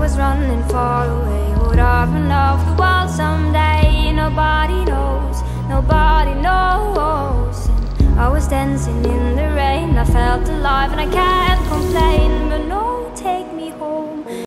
was running far away. Would I run off the world someday? Nobody knows, nobody knows. And I was dancing in the rain, I felt alive and I can't complain. But no, take me